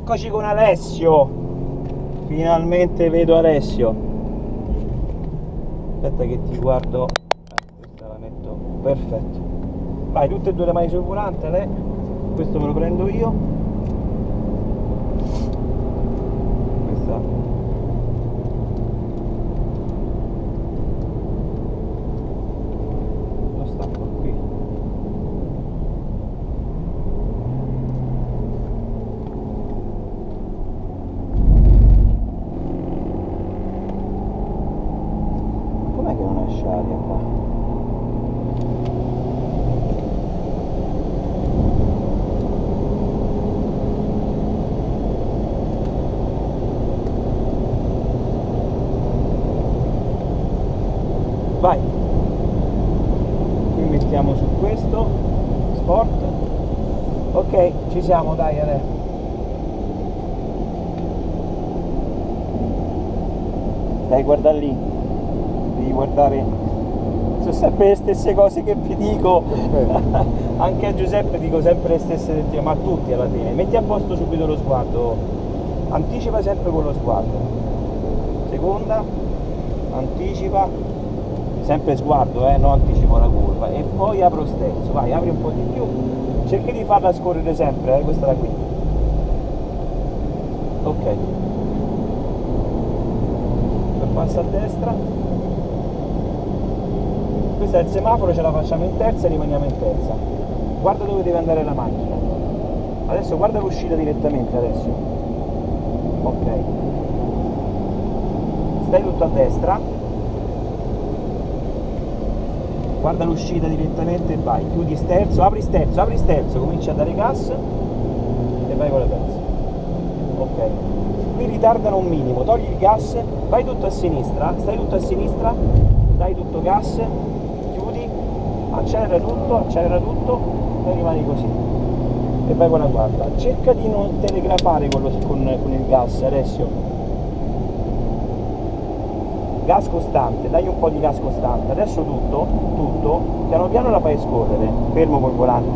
Eccoci con Alessio. Finalmente vedo Alessio. Aspetta che ti guardo. Questa la metto. Perfetto. Vai, tutte e due le mani sul volante, Ale. Questo me lo prendo io. Questa. Lo stacco qui. Com'è che non esce aria qua? Vai, qui mettiamo su questo sport. Ok, ci siamo, dai Ale. Stai guardando lì, devi guardare, sono sempre le stesse cose che vi dico. Anche a Giuseppe dico sempre le stesse, ma a tutti alla fine. Metti a posto subito lo sguardo, anticipa sempre con lo sguardo. Seconda, anticipa, sempre sguardo, non anticipo la curva, e poi apro sterzo. Vai, apri un po' di più, cerchi di farla scorrere sempre, questa da qui. Ok, passa a destra, questo è il semaforo, ce la facciamo in terza e rimaniamo in terza. Guarda dove deve andare la macchina, adesso guarda l'uscita direttamente. Adesso ok, stai tutto a destra, guarda l'uscita direttamente e vai, chiudi sterzo, apri sterzo, cominci a dare gas e vai con la terza. Ok, qui ritardano un minimo, togli il gas, vai tutto a sinistra, stai tutto a sinistra, dai tutto gas, chiudi, accelera tutto e rimani così e vai con la quarta. Cerca di non telegrafare con il gas, Alessio. Gas costante, dai un po' di gas costante. Adesso tutto, piano piano la fai scorrere, fermo col volante.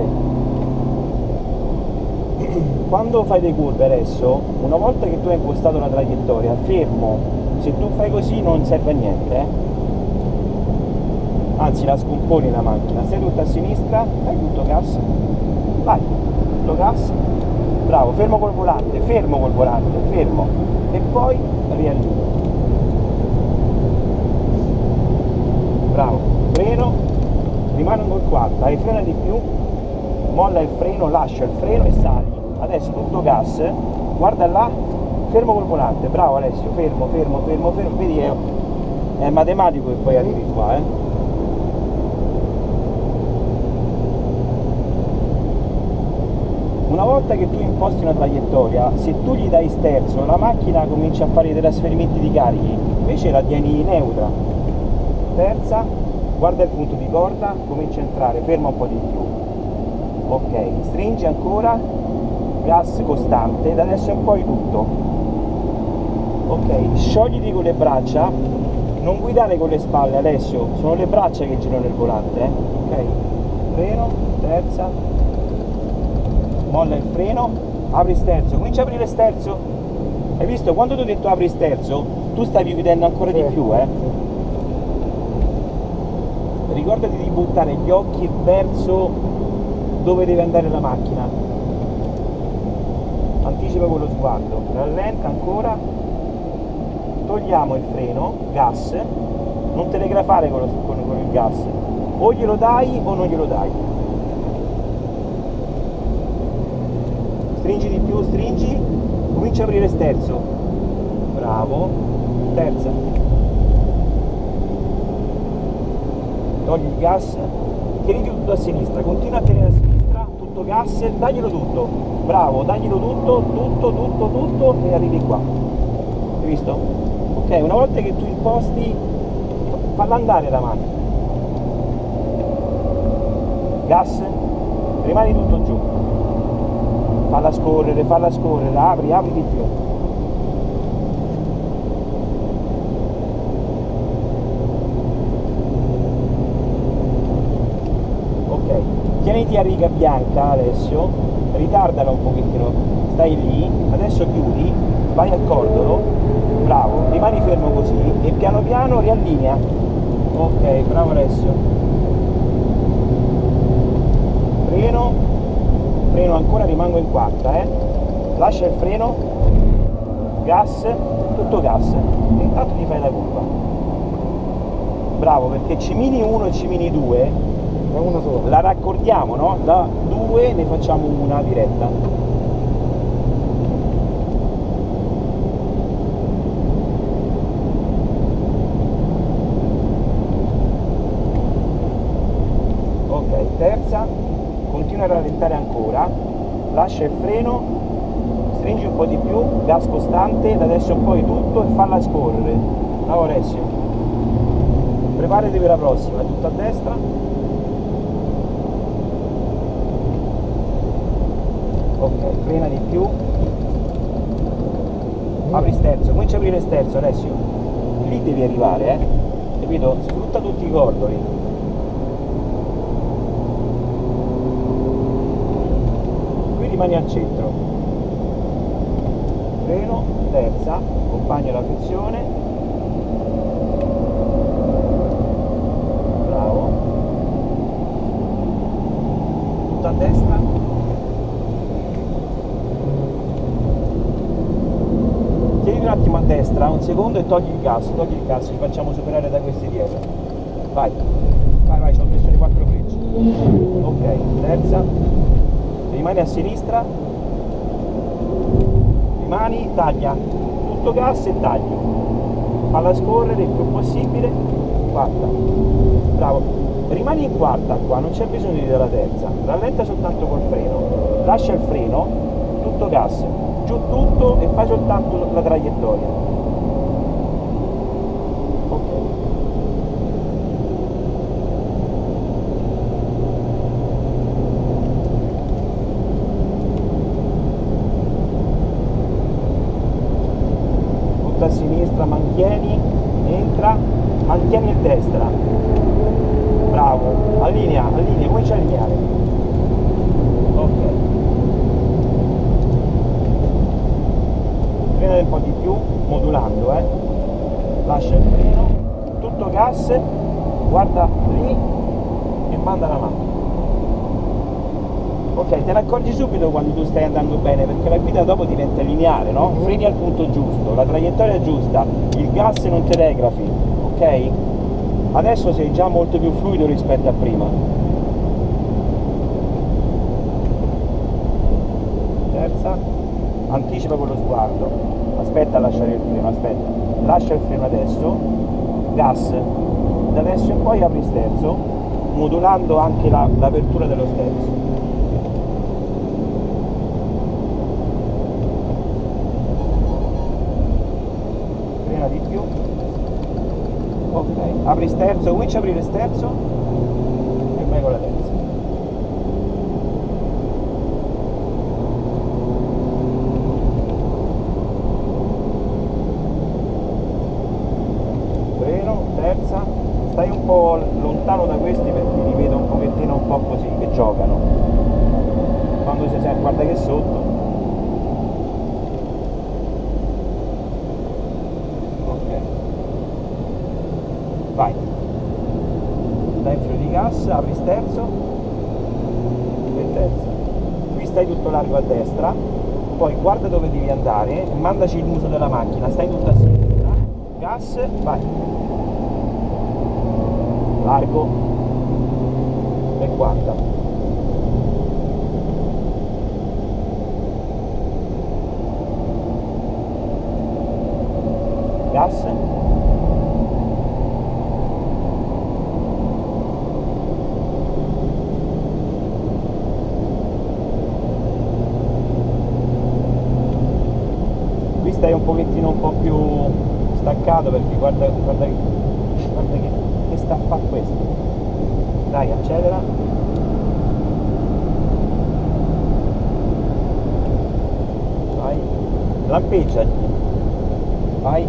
Quando fai le curve adesso, una volta che tu hai impostato la traiettoria, fermo, se tu fai così non serve a niente, anzi la scomponi la macchina. Stai tutta a sinistra, dai tutto gas, vai, tutto gas, bravo, fermo col volante, fermo, e poi riallinea. Bravo, freno, rimane col quarta, e frena di più, molla il freno, lascia il freno e sali. Adesso tutto gas, guarda là, fermo col volante, bravo Alessio, fermo, vedi è matematico che poi arrivi qua, Una volta che tu imposti una traiettoria, se tu gli dai sterzo, la macchina comincia a fare dei trasferimenti di carichi, invece la tieni neutra. Terza, guarda il punto di corda, comincia a entrare, ferma un po' di più. Ok, stringi ancora, gas costante, da adesso in poi tutto. Ok, sciogliti con le braccia, non guidare con le spalle Alessio, sono le braccia che girano il volante, Ok, freno, terza, molla il freno, apri sterzo, comincia a aprire sterzo. Hai visto? Quando ti ho detto apri sterzo, tu stavi chiudendo ancora di più, Ricordati di buttare gli occhi verso dove deve andare la macchina. Anticipa con lo sguardo, rallenta ancora, togliamo il freno, gas, non telegrafare con il gas, o glielo dai o non glielo dai. Stringi di più, stringi, comincia a aprire sterzo, bravo, terza. Togli il gas, tieniti tutto a sinistra, continua a tenere a sinistra, tutto gas, daglielo tutto, bravo, daglielo tutto e arrivi qua. Hai visto? Ok, una volta che tu imposti, falla andare la macchina. Gas, rimani tutto giù. Falla scorrere, apri di più. Tieniti a riga bianca Alessio, ritardala un pochettino, stai lì, adesso chiudi, vai al cordolo, bravo, rimani fermo così e piano piano riallinea. Ok, bravo Alessio. Freno ancora, rimango in quarta, lascia il freno, gas, tutto gas, e intanto ti fai la curva. Bravo, perché Cimini 1 e Cimini 2 è una sola. la raccordiamo, no? Da 2 ne facciamo una diretta. Ok, terza, continua a rallentare ancora, lascia il freno, stringi un po' di più, gas costante, da adesso in poi tutto e falla scorrere. Bravo Alessio. Preparati per la prossima, tutto a destra. Ok, frena di più. Apri sterzo, comincia a aprire sterzo Alessio. Lì devi arrivare, capito? Sfrutta tutti i cordoli. Qui rimani al centro. Freno, terza, accompagno la frizione. Bravo. Tutto a destra. Un attimo a destra, un secondo e togli il gas, ci facciamo superare da questi dietro. Vai, ci ho messo le 4 frecce. Ok, terza, rimani a sinistra, rimani, taglia, tutto gas e tagli, falla scorrere il più possibile, quarta, bravo, rimani in quarta qua, non c'è bisogno di dare la terza, rallenta soltanto col freno, lascia il freno, tutto gas, giù tutto e fai soltanto la traiettoria. Ok. Tutto a sinistra, mantieni, entra, mantieni il destra. Bravo, allinea, comincia a allineare. Ok. Frena un po' di più, modulando, lascia il freno, tutto gas, guarda lì e manda la mano. Ok, te ne accorgi subito quando tu stai andando bene, perché la guida dopo diventa lineare, no? Freni al punto giusto, la traiettoria giusta, il gas non telegrafi, ok? Adesso sei già molto più fluido rispetto a prima. Terza, anticipa con lo sguardo, aspetta a lasciare il freno, aspetta, lascia il freno adesso, gas, da adesso in poi apri sterzo, modulando anche l'apertura dello sterzo. Frena di più, ok, apri sterzo, comincia a aprire sterzo e vai con la terza. Terza, stai un po' lontano da questi perché li vedo un pochettino un po' così che giocano. Quando si sente, guarda che sotto. Ok. Vai. Dai il filo di gas, apri sterzo e terza. Qui stai tutto largo a destra, poi guarda dove devi andare e mandaci il muso della macchina, stai tutto a sinistra, gas, vai. Largo e guarda, gas, qui stai un pochettino un po' più staccato perché guarda che sta a fare questo. Dai, accelera. Vai, lampeggiati. Vai.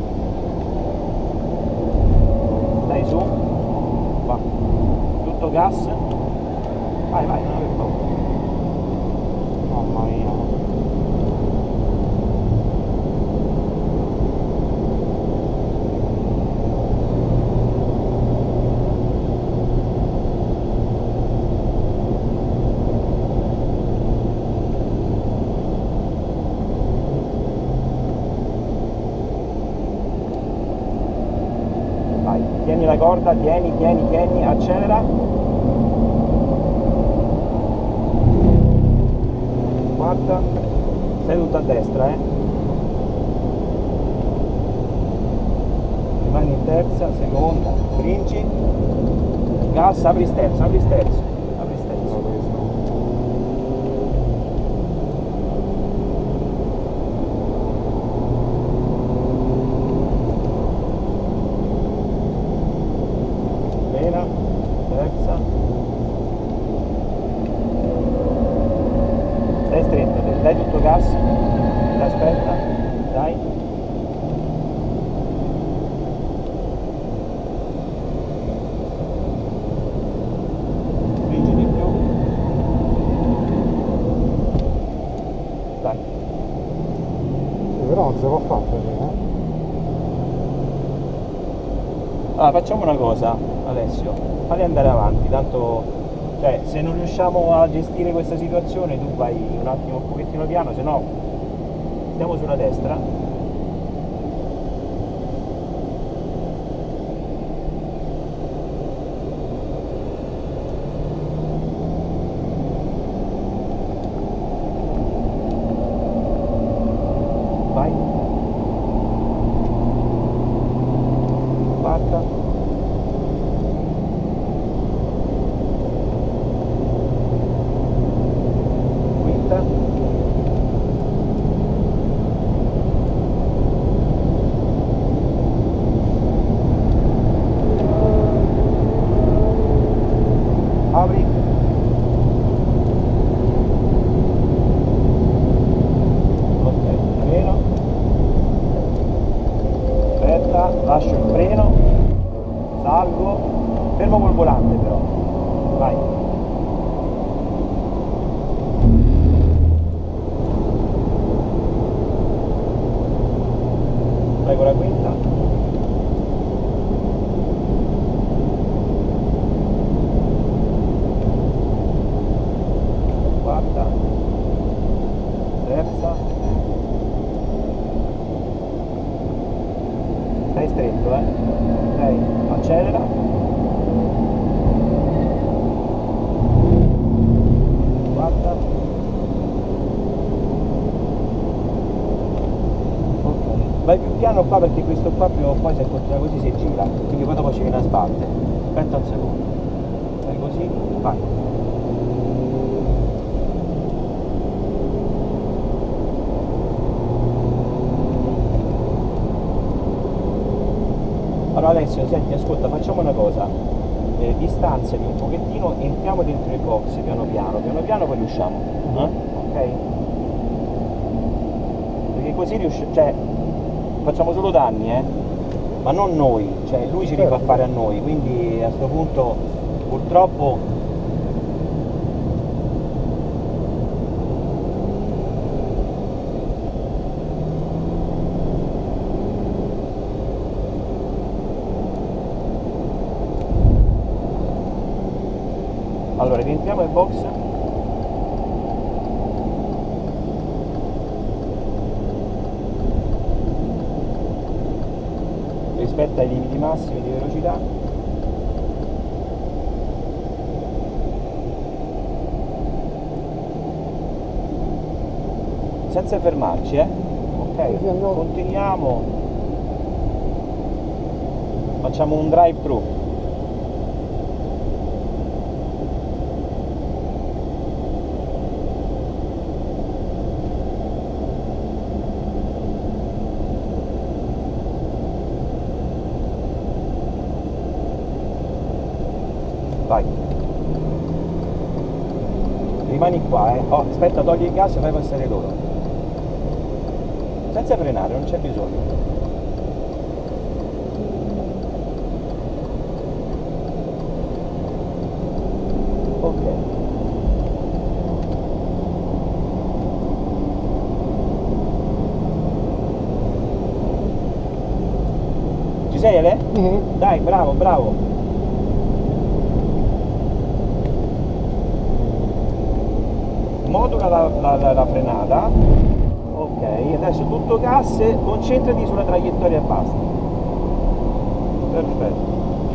Stai su. Va. Tutto gas. gas. Vai, vai, non aver paura. Mamma mia. Vai, tieni la corda, tieni, accelera. Guarda, stai tutto a destra, rimani in terza, seconda, stringi, gas, apri sterzo, apri sterzo, apri sterzo. Bene, terza. Stai stretto, dai tutto gas, aspetta, dai. Spingi di più. Dai. Però non si può fare così, Allora, facciamo una cosa, Alessio, falli andare avanti, tanto, cioè, se non riusciamo a gestire questa situazione tu vai un attimo un pochettino piano, se no stiamo sulla destra. Vai. Quarta. Quinta. Apri. Ok, freno. Aspetta, lascio il freno. Salgo. Fermo col volante però. Vai. Vai con la quinta. Quarta. Terza. Stai stretto, ok, accelera. Quarta. Ok, vai più piano qua perché questo qua prima o poi se continua così si gira, quindi poi dopo ci viene a sbattere. Aspetta un secondo. Vai così, vai. Allora Alessio, senti, ascolta, facciamo una cosa, distanziati un pochettino, entriamo dentro il box piano piano poi riusciamo, ok? Perché così riusciamo, cioè, facciamo solo danni, ma non noi, cioè lui ci rifà fare a noi, quindi a questo punto purtroppo... Allora, rientriamo il box. Rispetta i limiti massimi di velocità. Senza fermarci, ok? Continuiamo. Facciamo un drive-thru. Vai. Rimani qua, Oh, aspetta, togli il gas e fai passare loro. Senza frenare, non c'è bisogno. sei Ale? Dai, bravo, bravo. Modula la frenata. Ok, adesso tutto gas, concentrati sulla traiettoria e basta. Perfetto.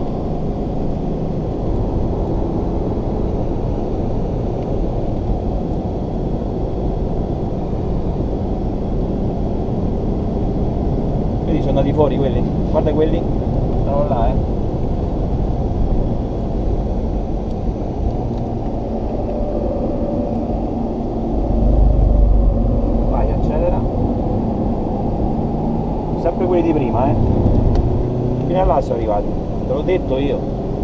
Vedi, sono andati fuori quelli. Guarda quelli. Stanno là, Vai, accelera. Sempre quelli di prima, Fino a là sono arrivati. Te l'ho detto io.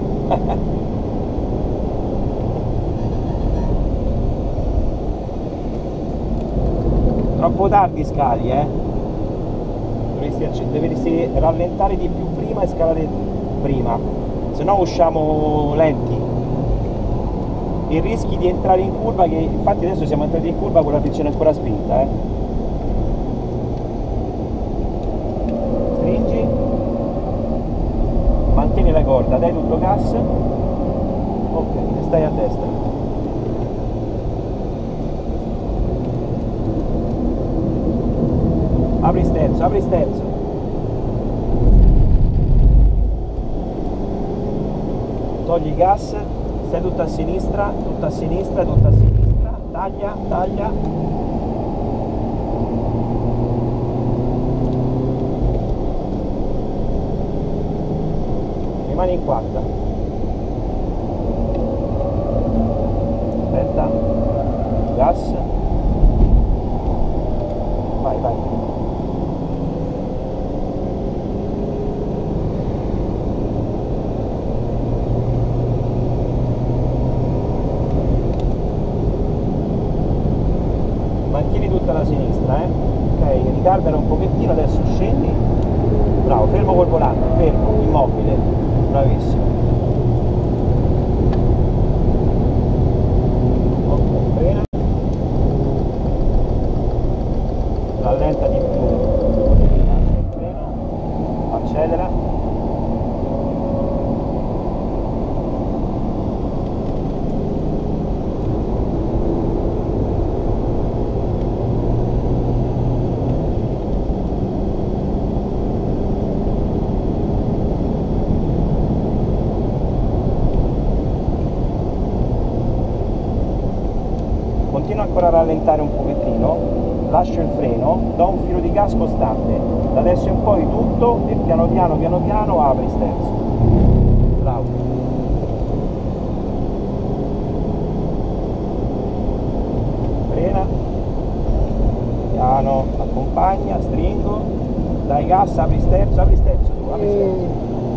Troppo tardi scali, dovresti rallentare di più prima e scalare prima, se no usciamo lenti e rischi di entrare in curva, che infatti adesso siamo entrati in curva con la frizione ancora spinta, Stringi, mantieni la corda, dai tutto gas, ok, stai a destra. Apri sterzo, apri sterzo. Togli il gas, stai tutto a sinistra, tutto a sinistra, tutto a sinistra. Taglia, taglia. Rimani in quarta. Aspetta. Gas. Vai, vai. Mantieni tutta la sinistra, ok, ritardala un pochettino, adesso scendi, bravo, fermo col volante, fermo, immobile, bravissimo, ok, frena, rallenta di più, lascia il freno, accelera, continua ancora a rallentare un pochettino, lascio il freno, do un filo di gas costante, da adesso in poi tutto e piano piano apri sterzo, bravo, frena, piano, accompagna, stringo, dai gas, apri sterzo tu, apri sterzo.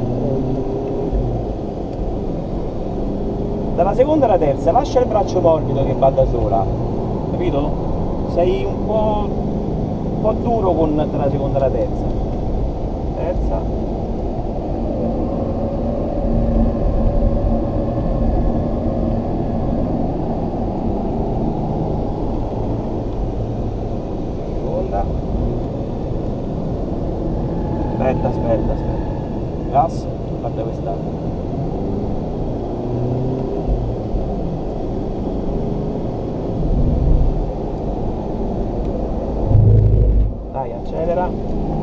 Dalla seconda alla terza lascia il braccio morbido che va da sola, capito? Sei un po' duro dalla seconda alla terza. Terza. Seconda. Aspetta. Gas, guarda quest'altra. Accelera,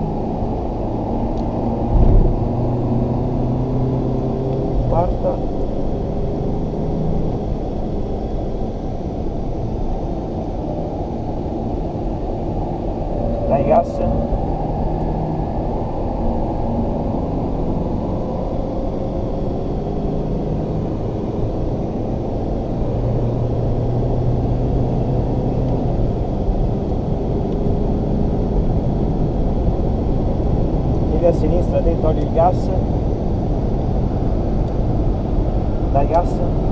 quarta, dai gas, a sinistra, te togli il gas, dai gas,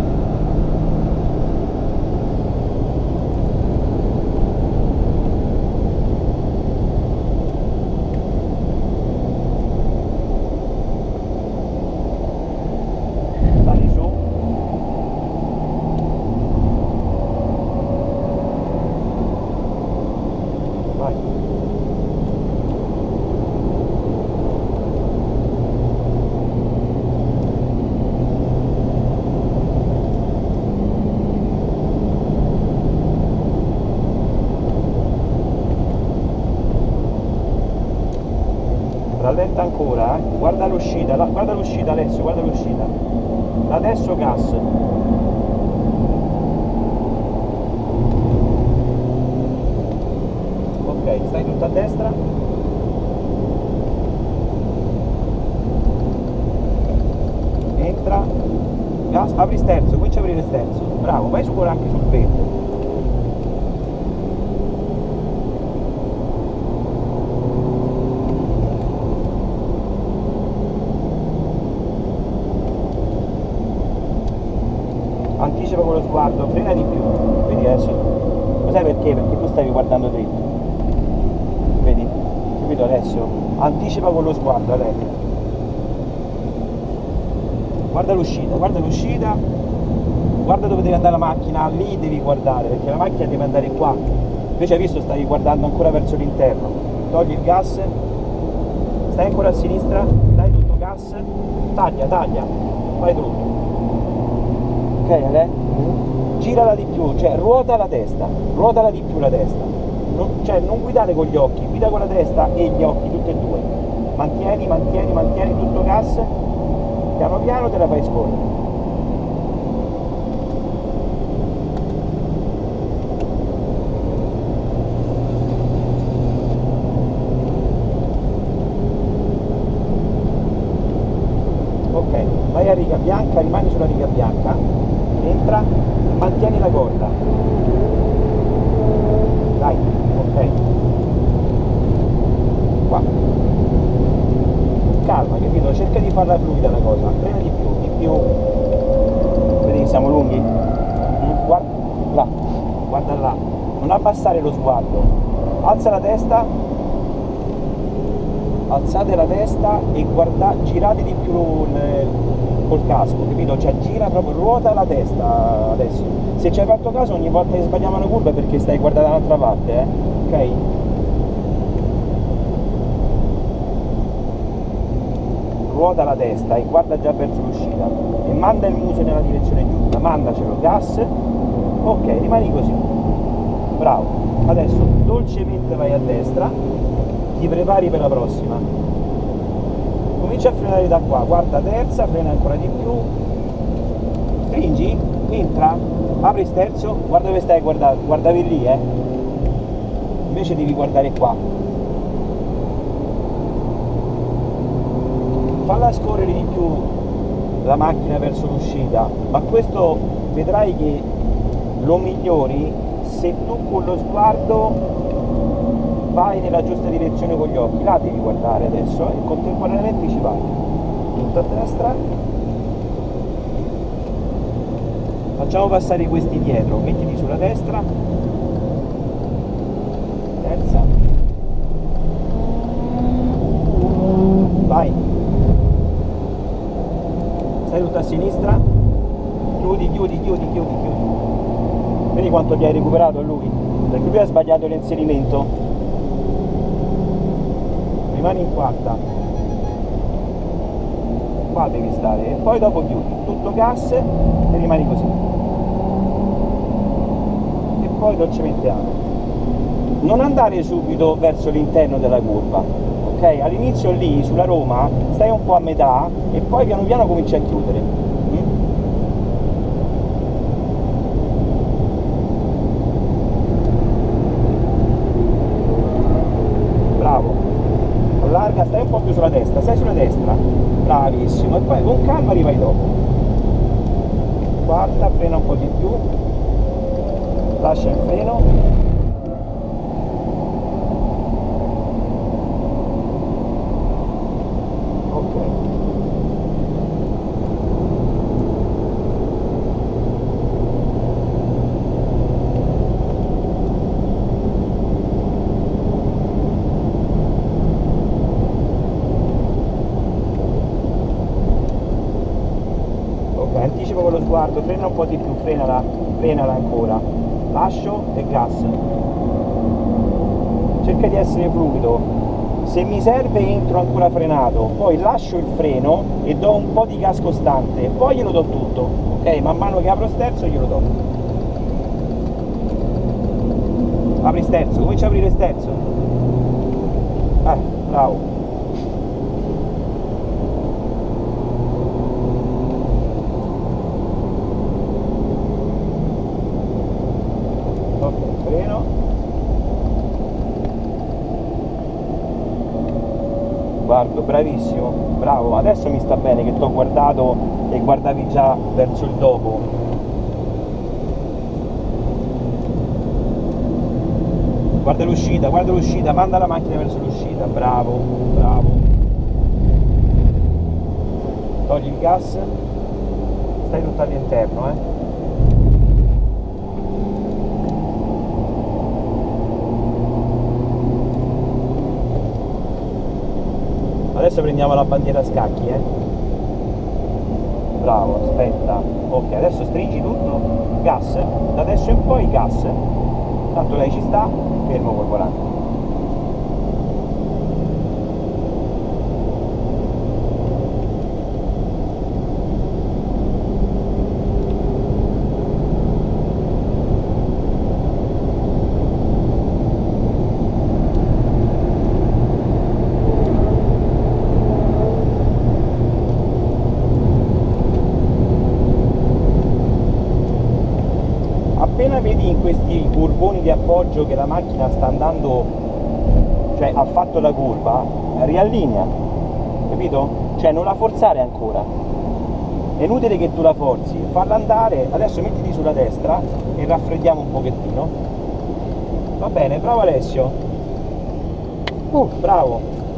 sali su, vai. rallenta ancora, guarda l'uscita, guarda l'uscita Alessio, guarda l'uscita, adesso gas, ok, stai tutto a destra, entra, gas, apri sterzo, comincia a aprire sterzo, bravo, vai su anche sul verde. Anticipa con lo sguardo, frena di più, vedi adesso, lo sai perché? Perché tu stavi guardando dritto, vedi? Capito Alessio? Anticipa con lo sguardo, Alessio. Guarda l'uscita, guarda dove deve andare la macchina, lì devi guardare, perché la macchina deve andare qua, invece hai visto stavi guardando ancora verso l'interno, togli il gas, stai ancora a sinistra, dai tutto gas, taglia, fai tutto. Ok Ale? Girala di più, cioè ruotala di più la testa, non guidare con gli occhi, guida con la testa e gli occhi, tutti e due, mantieni tutto gas, piano piano te la fai scorrere. Ok, vai a riga bianca, rimani sulla riga bianca, entra, mantieni la corda, dai, ok, qua, calma, capito? Cerca di farla fluida la cosa, frena di più, vedi che siamo lunghi? Guarda là, non abbassare lo sguardo, alza la testa, alzate la testa e girate di più col casco, capito? Cioè gira proprio, ruota la testa adesso. Se ci hai fatto caso ogni volta che sbagliamo una curva è perché stai guardando dall'altra parte, ok? Ruota la testa e guarda già verso l'uscita e manda il muso nella direzione giusta, mandacelo, gas, ok, rimani così, bravo. Adesso dolcemente vai a destra, ti prepari per la prossima, comincia a frenare da qua, guarda terza, frena ancora di più, stringi, entra, apri sterzo, guarda dove stai, guardavi lì, invece devi guardare qua, falla scorrere di più la macchina verso l'uscita, ma questo vedrai che lo migliori se tu con lo sguardo vai nella giusta direzione con gli occhi, là devi guardare adesso e contemporaneamente ci vai, tutto a destra, facciamo passare questi dietro, mettiti sulla destra, terza, vai, stai tutto a sinistra, chiudi, vedi quanto ti hai recuperato a lui, perché lui ha sbagliato l'inserimento, rimani in quarta, qua devi stare e poi dopo chiudi, tutto gas e rimani così e poi dolcemente apri, non andare subito verso l'interno della curva, ok? All'inizio lì sulla Roma stai un po' a metà e poi piano piano cominci a chiudere. Allarga, stai un po' più sulla destra, stai sulla destra, bravissimo, e poi con calma rivai dopo, quarta, frena un po' di più, lascia il freno, ok, anticipo con lo sguardo, frena un po' di più, frenala ancora, lascio e gas, cerca di essere fluido, se mi serve entro ancora frenato, poi lascio il freno e do un po' di gas costante, poi glielo do tutto, ok? Man mano che apro sterzo glielo do, apri sterzo, comincia a aprire sterzo, bravo, Guardo, bravissimo, bravo, adesso mi sta bene che ti ho guardato e guardavi già verso il dopo. Guarda l'uscita, manda la macchina verso l'uscita, bravo, bravo. Togli il gas, stai tutto all'interno, Adesso prendiamo la bandiera a scacchi, Bravo, aspetta. Ok, adesso stringi tutto, gas, da adesso in poi gas. Tanto lei ci sta, fermo col volante. Appena vedi in questi curvoni di appoggio che la macchina sta andando, cioè ha fatto la curva, riallinea, capito? Cioè non la forzare ancora, è inutile che tu la forzi, falla andare. Adesso mettiti sulla destra e raffreddiamo un pochettino. Va bene, bravo Alessio, bravo.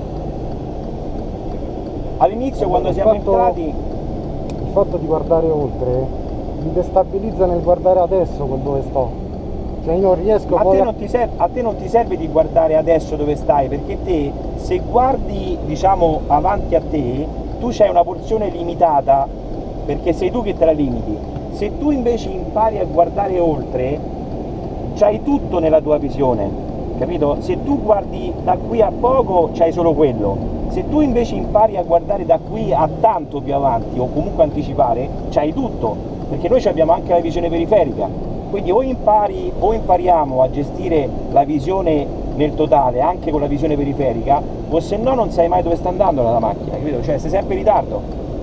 All'inizio quando siamo entrati, il fatto di guardare oltre mi destabilizza nel guardare adesso dove sto, cioè io non riesco a te non ti serve di guardare adesso dove stai, perché te se guardi diciamo avanti a te tu c'hai una porzione limitata, perché sei tu che te la limiti. Se tu invece impari a guardare oltre c'hai tutto nella tua visione, capito? Se tu guardi da qui a poco c'hai solo quello, se tu invece impari a guardare da qui a tanto più avanti o comunque anticipare c'hai tutto, perché noi abbiamo anche la visione periferica, quindi o impari o impariamo a gestire la visione nel totale anche con la visione periferica, o se no non sai mai dove sta andando la macchina, capito? Cioè sei sempre in ritardo.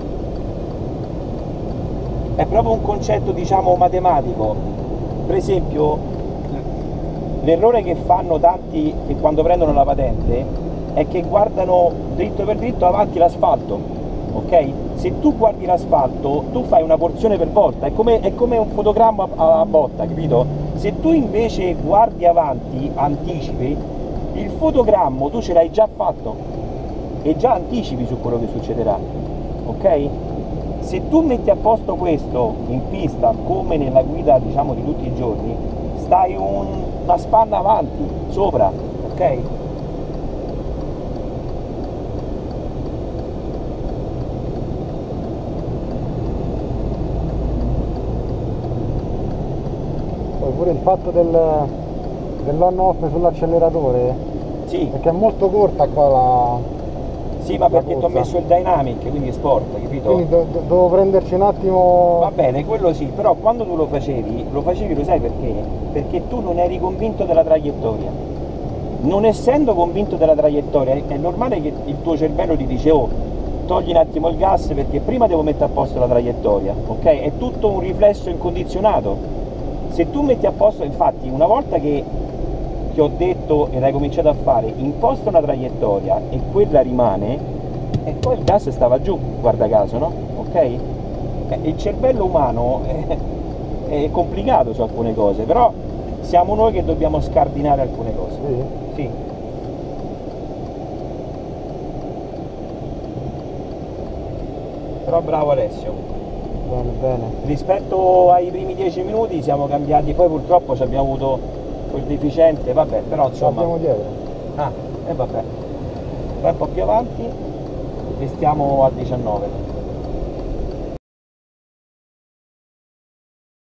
È proprio un concetto diciamo matematico. Per esempio l'errore che fanno tanti che quando prendono la patente è che guardano dritto per dritto avanti l'asfalto, ok? Se tu guardi l'asfalto tu fai una porzione per volta, è come un fotogramma a botta, capito? Se tu invece guardi avanti, anticipi, il fotogramma tu ce l'hai già fatto e già anticipi su quello che succederà, ok? Se tu metti a posto questo in pista come nella guida diciamo di tutti i giorni, stai una spanna avanti, sopra, ok? Pure il fatto dell'on off sull'acceleratore, Sì. perché è molto corta qua Sì, ma perché ti ho messo il dynamic, quindi sport, capito? quindi devo prenderci un attimo. Va bene, quello sì, però quando tu lo facevi lo sai perché? Perché tu non eri convinto della traiettoria. Non essendo convinto della traiettoria è normale che il tuo cervello ti dice oh, togli un attimo il gas perché prima devo mettere a posto la traiettoria, ok? È tutto un riflesso incondizionato. Se tu metti a posto, infatti una volta che ti ho detto e l'hai cominciato a fare, imposta una traiettoria e quella rimane, e poi il gas stava giù, guarda caso, no? Ok? Il cervello umano è complicato su alcune cose, però siamo noi che dobbiamo scardinare alcune cose. Sì? Sì. Però bravo Alessio. Bene, bene. Rispetto ai primi 10 minuti siamo cambiati, poi purtroppo abbiamo avuto quel deficiente, vabbè, però insomma. Abbiamo dietro. Ah, e vabbè. Vai un po' più avanti e stiamo a 19.